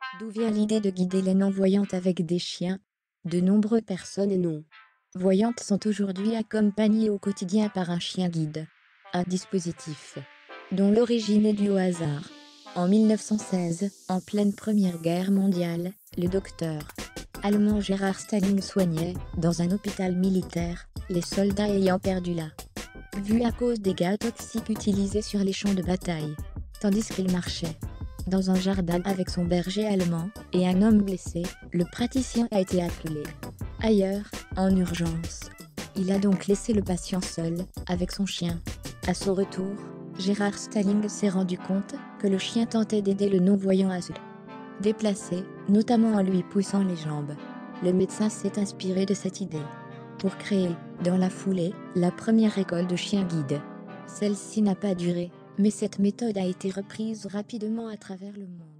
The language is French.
D'où vient l'idée de guider les non-voyantes avec des chiens? De nombreuses personnes non-voyantes sont aujourd'hui accompagnées au quotidien par un chien guide. Un dispositif dont l'origine est due au hasard. En 1916, en pleine Première Guerre mondiale, le docteur allemand Gérard Stalling soignait, dans un hôpital militaire, les soldats ayant perdu la vue à cause des gaz toxiques utilisés sur les champs de bataille. Tandis qu'il marchait dans un jardin avec son berger allemand et un homme blessé, le praticien a été appelé ailleurs, en urgence. Il a donc laissé le patient seul, avec son chien. À son retour, Gérard Stalling s'est rendu compte que le chien tentait d'aider le non-voyant à se déplacer, notamment en lui poussant les jambes. Le médecin s'est inspiré de cette idée pour créer, dans la foulée, la première école de chiens guides. Celle-ci n'a pas duré, mais cette méthode a été reprise rapidement à travers le monde.